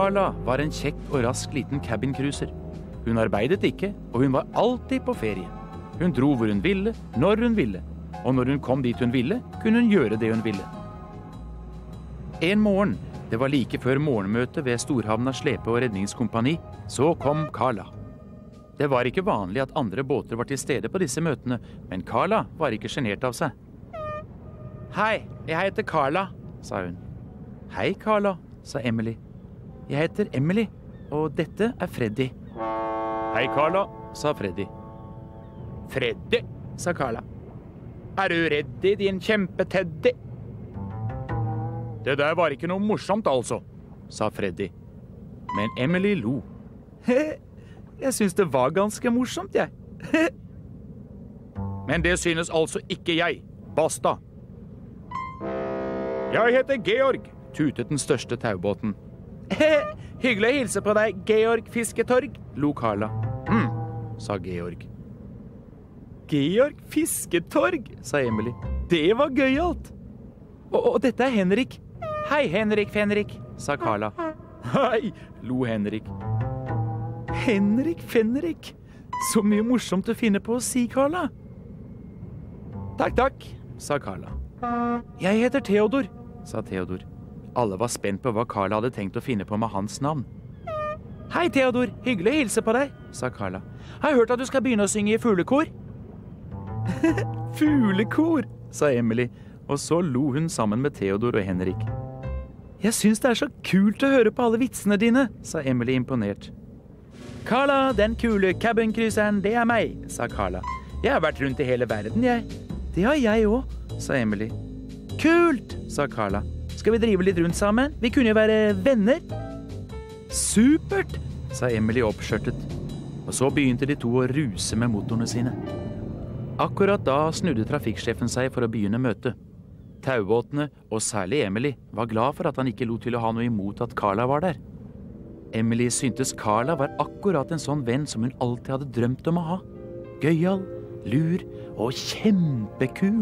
Carla var en kjekk og rask liten cabincruiser. Hun arbeidet ikke, og hun var alltid på ferie. Hun dro hvor hun ville, når hun ville. Og når hun kom dit hun ville, kunne hun gjøre det hun ville. En morgen, det var like før morgenmøtet ved Storhavna slepe- og redningskompani, så kom Carla. Det var ikke vanlig at andre båter var til stede på disse møtene, men Carla var ikke sjenert av seg. «Hei, jeg heter Carla», sa hun. «Hei, Carla», sa Emily. «Jeg heter Emily, og dette er Freddy». «Hei, Carla», sa Freddy. «Freddy», sa Carla. «Er du reddy, din kjempeteddy?» «Det der var ikke noe morsomt, altså», sa Freddy. Men Emily lo. «Jeg synes det var ganske morsomt, jeg.» «Men det synes altså ikke jeg. Basta!» «Jeg heter Georg», tutet den største taubåten. «Hyggelig å hilse på deg, Georg Fisketorg», lo Carla. Sa Georg. «Georg Fisketorg», sa Emily. «Det var gøyalt!» Og dette er Henrik. «Hei, Henrik Fenrik», sa Carla. «Hei», lo Henrik. «Henrik Fenrik, så mye morsomt å finne på å si, Carla.» «Takk, takk», sa Carla. «Jeg heter Theodor», sa Theodor. Alle var spent på hva Carla hadde tenkt å finne på med hans navn. «Hei, Theodor, hyggelig å hilse på deg», sa Carla. «Har jeg hørt at du skal begynne å synge i fuglekor?» «Fuglekor», sa Emily, og så lo hun sammen med Theodor og Henrik. «Jeg synes det er så kult å høre på alle vitsene dine», sa Emily imponert. «Carla, den kule cabincruiseren, det er meg», sa Carla. «Jeg har vært rundt i hele verden, jeg.» «Det har jeg også», sa Emily. «Kult», sa Carla. «Skal vi drive litt rundt sammen? Vi kunne jo være venner.» «Supert», sa Emily oppskjørtet. Og så begynte de to å ruse med motorene sine. Akkurat da snudde trafikksjefen seg for å begynne møtet. Taubåtene, og særlig Emily, var glad for at han ikke lot til å ha noe imot at Carla var der. Emily syntes Carla var akkurat en sånn venn som hun alltid hadde drømt om å ha. Gøyal, lur og kjempekul.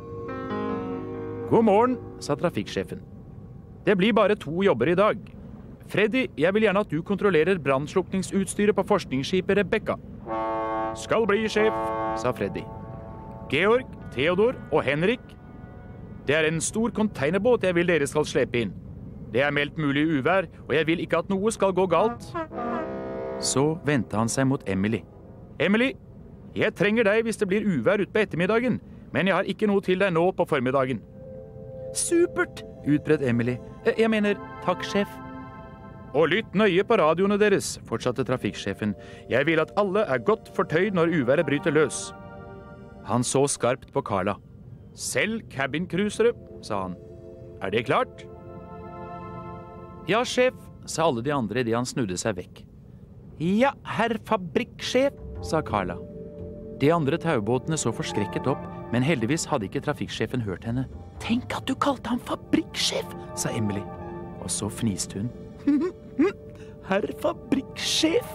«God morgen», sa trafikksjefen. «Det blir bare 2 jobber i dag. Freddy, jeg vil gjerne at du kontrollerer brannslukningsutstyret på forskningsskipet Rebecca.» «Skal bli, sjef», sa Freddy. «Georg, Theodor og Henrik, det er en stor containerbåt jeg vil dere skal slepe inn. Det er meldt mulig uvær, og jeg vil ikke at noe skal gå galt.» Så vendte han seg mot Emily. «Emily, jeg trenger deg hvis det blir uvær ut på ettermiddagen, men jeg har ikke noe til deg nå på formiddagen.» «Supert», utbrøt Emily. «Jeg mener, takk, sjef.» «Og lytt nøye på radioene deres», fortsatte trafikksjefen. «Jeg vil at alle er godt fortøyd når uværet bryter løs.» Han så skarpt på Carla. «Selv cabincruisere», sa han. «Er det klart?» «Ja, sjef», sa alle de andre idet han snudde seg vekk. «Ja, herr fabrikksjef», sa Carla. De andre taubåtene så forskrekket opp, men heldigvis hadde ikke trafikksjefen hørt henne. «Tenk at du kalte ham fabrikksjef», sa Emily. Og så fniste hun. «Herr fabrikksjef!»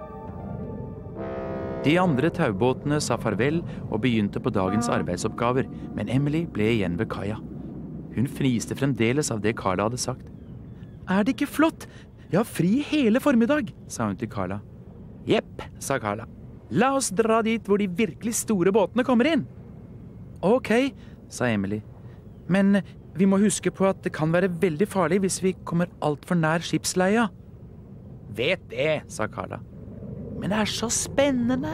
De andre taubåtene sa farvel og begynte på dagens arbeidsoppgaver, men Emily ble igjen ved kaia. Hun fniste fremdeles av det Carla hadde sagt. «Er det ikke flott? Jeg har fri hele formiddag», sa hun til Carla. «Jepp», sa Carla. «La oss dra dit hvor de virkelig store båtene kommer inn.» «Ok», sa Emily. «Men vi må huske på at det kan være veldig farlig hvis vi kommer alt for nær skipsleia.» «Vet det», sa Carla. «Men det er så spennende!»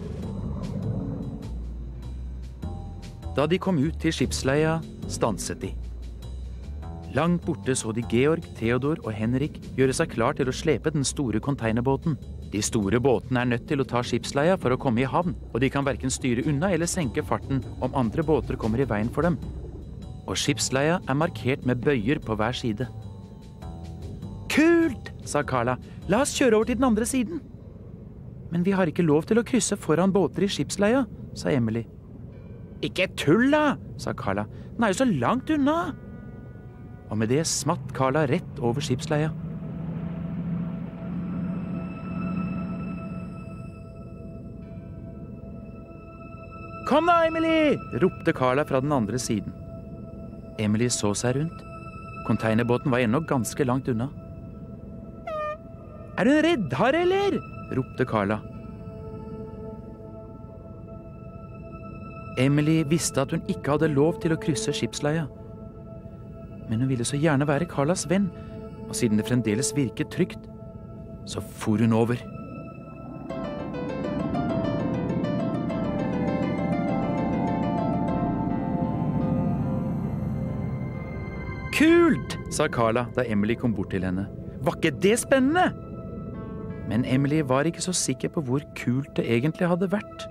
Da de kom ut til skipsleia, stanset de. Langt borte så de Georg, Theodor og Henrik gjøre seg klar til å slepe den store containerbåten. De store båtene er nødt til å ta skipsleia for å komme i havn, og de kan hverken styre unna eller senke farten om andre båter kommer i veien for dem. Og skipsleia er markert med bøyer på hver side. «Kult!» sa Carla. «La oss kjøre over til den andre siden.» «Men vi har ikke lov til å krysse foran båter i skipsleia», sa Emily. «Ikke tull da», sa Carla. «Den er jo så langt unna.» Og med det smatt Carla rett over skipsleia. «Kom da, Emily!» ropte Carla fra den andre siden. Emily så seg rundt. Containerbåten var ennå ganske langt unna. Er hun redd her, eller? Ropte Carla. Emily visste at hun ikke hadde lov til å krysse skipsleia. Men hun ville så gjerne være Carlas venn, og siden det fremdeles virket trygt, så for hun over. Kult, sa Carla da Emily kom bort til henne. Var ikke det spennende? Men Emily var ikke så sikker på hvor kult det egentlig hadde vært.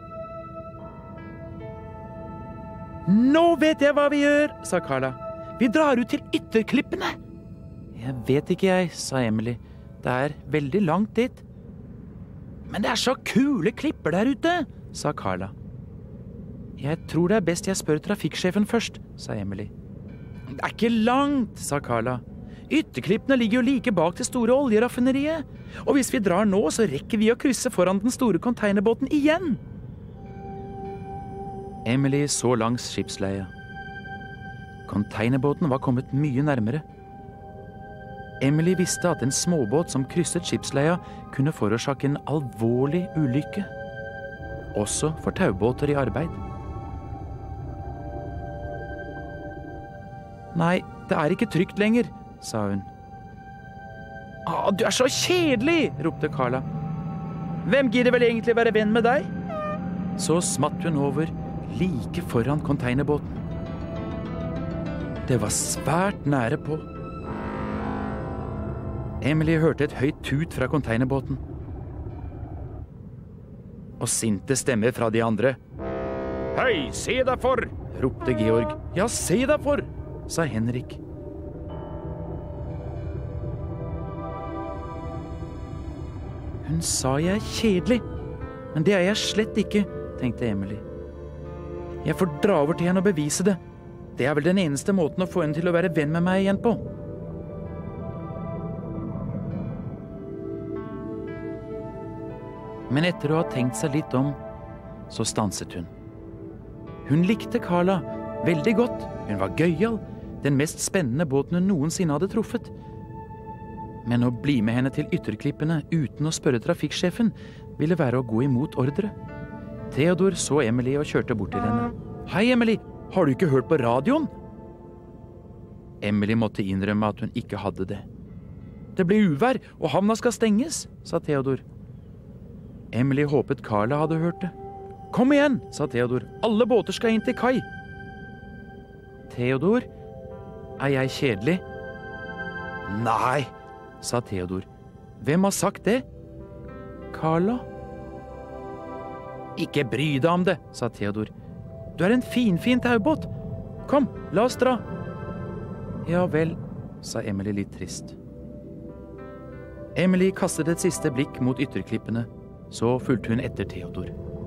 Nå vet jeg hva vi gjør, sa Carla. Vi drar ut til ytterklippene. Jeg vet ikke jeg, sa Emily. Det er veldig langt dit. Men det er så kule klipper der ute, sa Carla. Jeg tror det er best jeg spør trafikksjefen først, sa Emily. Det er ikke langt, sa Carla. Ytterklippene ligger jo like bak det store oljeraffineriet. Og hvis vi drar nå, så rekker vi å krysse foran den store containerbåten igjen. Emily så langs skipsleia. Containerbåten var kommet mye nærmere. Emily visste at en småbåt som krysset skipsleia kunne forårsake en alvorlig ulykke. Også for taubåter i arbeid. Nei, det er ikke trygt lenger, sa hun. Du er så kjedelig, ropte Carla. Hvem gidder vel egentlig være venn med deg? Så smatt hun over like foran containerbåten. Det var svært nære på. Emily hørte et høyt tut fra containerbåten. Og sinte stemmer fra de andre. Hei, se deg for, ropte Georg. Ja, se deg for, sa Henrik. Hun sa jeg er kjedelig, men det er jeg slett ikke, tenkte Emily. Jeg får dra over til henne og bevise det. Det er vel den eneste måten å få henne til å være venn med meg igjen på. Men etter å ha tenkt seg litt om, så stanset hun. Hun likte Carla veldig godt. Hun var gøyal, den mest spennende båten hun noensinne hadde truffet. Men å bli med henne til ytterklippene uten å spørre trafikksjefen ville være å gå imot ordre. Theodor så Emily og kjørte bort til henne. Hei, Emily, har du ikke hørt på radioen? Emily måtte innrømme at hun ikke hadde det. Det ble uvær, og havna skal stenges, sa Theodor. Emily håpet Carla hadde hørt det. Kom igjen, sa Theodor. Alle båter skal inn til kai. Theodor, er jeg kjedelig? Nei, sa Theodor. Hvem har sagt det? Carla? Ikke bry deg om det, sa Theodor. Du er en fin taubåt. Kom, la oss dra. Ja vel, sa Emily litt trist. Emily kastet et siste blikk mot ytterklippene, så fulgte hun etter Theodor.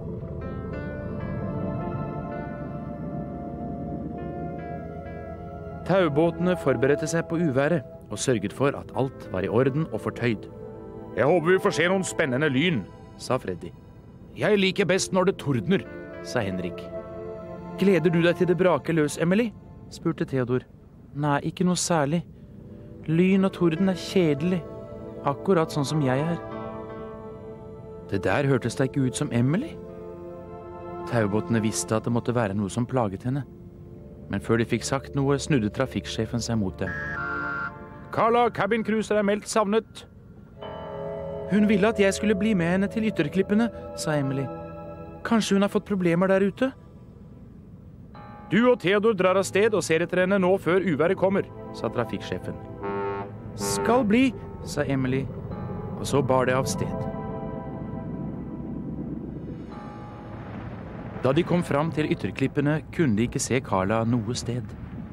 Taubåtene forberedte seg på uværet og sørget for at alt var i orden og fortøyd. Jeg håper vi får se noen spennende lyn, sa Freddy. Jeg liker best når det tordner, sa Henrik. Gleder du deg til det braker løs, Emily? Spurte Theodor. Nei, ikke noe særlig. Lyn og torden er kjedelig, akkurat sånn som jeg er. Det der hørtes da ikke ut som Emily. Taubåtene visste at det måtte være noe som plaget henne. Men før de fikk sagt noe, snudde trafikksjefen seg mot dem. Carla, cabincruiser er meldt savnet. Hun ville at jeg skulle bli med henne til ytterklippene, sa Emily. Kanskje hun har fått problemer der ute? Du og Theodor drar av sted og ser etter henne nå før uværet kommer, sa trafikksjefen. Skal bli, sa Emily, og så bar det av sted. Da de kom fram til ytterklippene, kunne de ikke se Carla noe sted.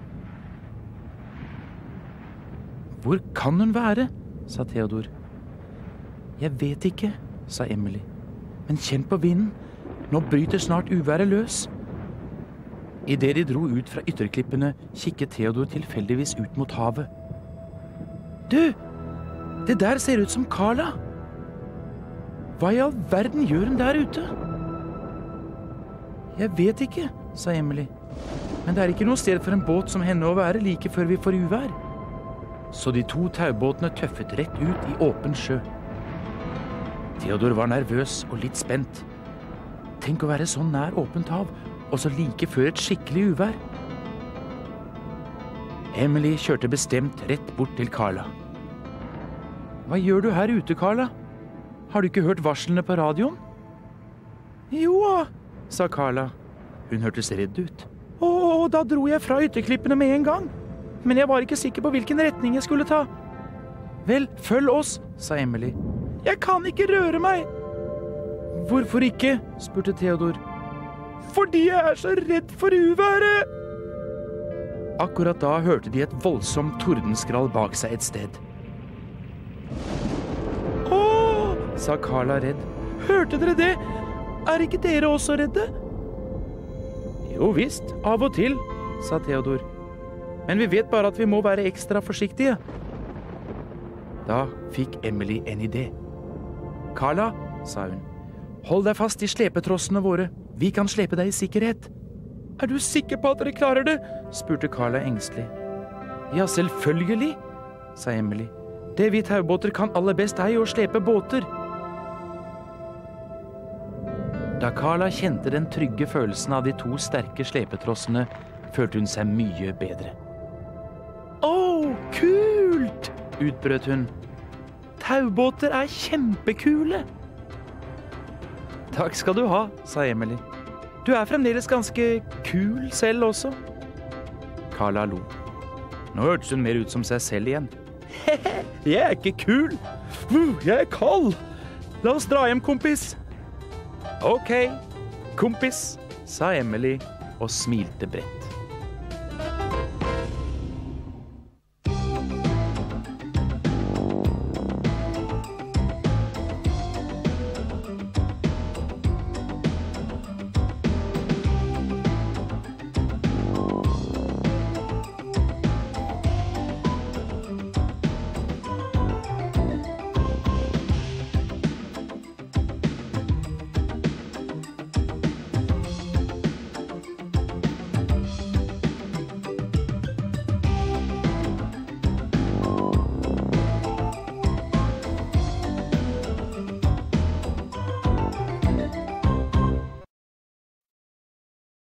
Hvor kan hun være? Sa Theodor. Jeg vet ikke, sa Emily. Men kjenn på vinden. Nå bryter snart uværet løs. I det de dro ut fra ytterklippene, kikket Theodor tilfeldigvis ut mot havet. Du! Det der ser ut som Carla! Hva i all verden gjør hun der ute? Jeg vet ikke, sa Emily. Men det er ikke noe sted for en båt som henne å være like før vi får uvær. Så de to taubåtene tøffet rett ut i åpen sjø. Theodor var nervøs og litt spent. Tenk å være så nær åpent hav, og så like før et skikkelig uvær. Emily kjørte bestemt rett bort til Carla. Hva gjør du her ute, Carla? Har du ikke hørt varslene på radioen? Jo, sa Carla. Hun hørtes redd ut. Da dro jeg fra ytterklippene med en gang. Men jeg var ikke sikker på hvilken retning jeg skulle ta. Vel, følg oss, sa Emily. Jeg kan ikke røre meg. Hvorfor ikke? Spurte Theodor. Fordi jeg er så redd for uværet. Akkurat da hørte de et voldsomt tordenskrall bak seg et sted. Sa Carla redd. Hørte dere det? Er ikke dere også redde? Jo visst, av og til, sa Theodor. Men vi vet bare at vi må være ekstra forsiktige. Da fikk Emily en idé. Carla, sa hun, hold deg fast i slepetrossene våre. Vi kan slepe deg i sikkerhet. Er du sikker på at dere klarer det? Spurte Carla engstelig. Ja, selvfølgelig, sa Emily. Det vi taubåter kan aller best er jo å slepe båter. Da Carla kjente den trygge følelsen av de to sterke slepetrossene, følte hun seg mye bedre. Kult! Utbrøt hun. Taubåter er kjempekule! Takk skal du ha, sa Emily. Du er fremdeles ganske kul selv også. Carla lo. Nå hørtes hun mer ut som seg selv igjen. Jeg er ikke kul. Jeg er kald. La oss dra hjem, kompis. Ok, kompis, sa Emily og smilte bredt.